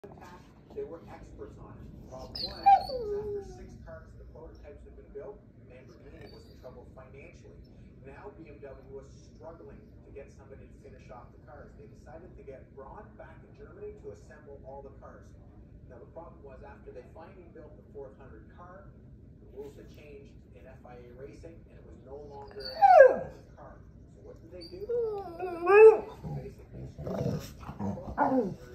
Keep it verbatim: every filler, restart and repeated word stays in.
They were experts on it. Problem one, after six cars, the prototypes had been built, Lamborghini was in trouble financially. Now B M W was struggling to get somebody to finish off the cars. They decided to get Braun back in Germany to assemble all the cars. Now the problem was, after they finally built the four hundred car, the rules had changed in F I A racing, and it was no longer a car. So what did they do? Basically,